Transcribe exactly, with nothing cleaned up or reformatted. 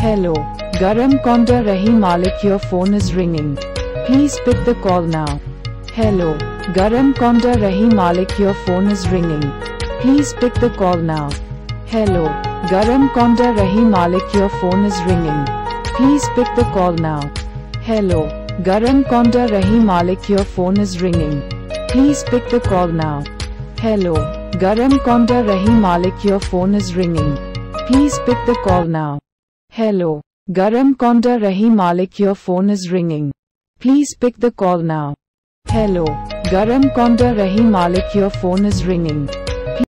Hello, GURRAMKONDA Rahi Malik, your phone is ringing. Please pick the call now. Hello, GURRAMKONDA Rahi Malik, your phone is ringing. Please pick the call now. Hello, GURRAMKONDA Rahi Malik, your phone is ringing. Please pick the call now. Hello, GURRAMKONDA Rahi Malik, your phone is ringing. Please pick the call now. Hello, GURRAMKONDA Rahi Malik, your phone is ringing. Please pick the call now. Hello, GURRAMKONDA Rahi Malik, your phone is ringing. Please pick the call now. Hello, GURRAMKONDA Rahi Malik, your phone is ringing.